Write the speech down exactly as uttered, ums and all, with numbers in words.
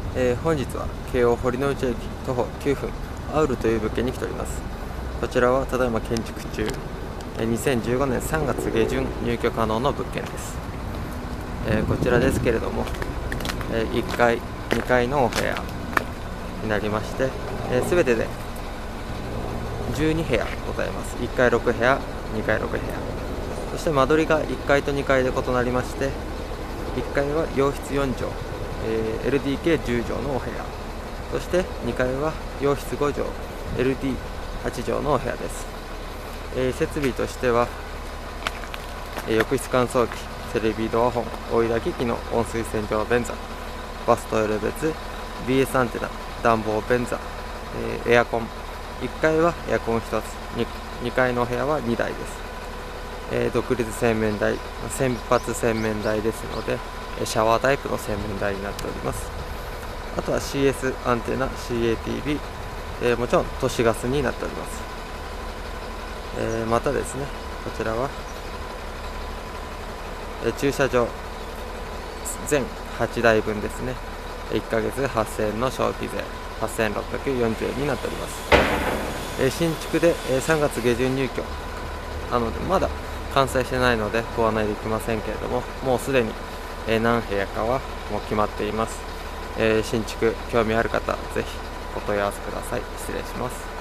えー、本日は京王堀之内駅徒歩きゅうふんアウルという物件に来ております。こちらはただいま建築中、えー、にせんじゅうごねんさんがつ下旬入居可能の物件です。えー、こちらですけれども、えー、いっかいにかいのお部屋になりまして、えー、全てでじゅうにへやございます。いっかいろくへや、にかいろくへや、そして間取りがいっかいとにかいで異なりまして、いっかいは洋室よんじょう、えー、エルディーケーじゅうじょうのお部屋、そしてにかいは洋室ごじょう エルディーはちじょうのお部屋です。えー、設備としては、えー、浴室乾燥機、テレビドアホン、追い焚き機能、温水洗浄便座、バストイレ別、 ビーエス アンテナ、暖房便座、えー、エアコン、いっかいはエアコンひとつ、 2, にかいのお部屋はにだいです。えー、独立洗面台、洗髪洗面台ですので、シャワータイプの洗面台になっております。あとは シーエス アンテナ、シーエーティービー、えー、もちろん都市ガスになっております。えー、またですね、こちらは、えー、駐車場全はちだいぶんですね、いっかげつはっせんえんの消費税、はっせんろっぴゃくよんじゅうえんになっております。えー、新築で、えー、さんがつ下旬入居なので、まだ完成してないのでご案内できませんけれども、もうすでに、えー、何部屋かはもう決まっています。えー、新築興味ある方、ぜひお問い合わせください。失礼します。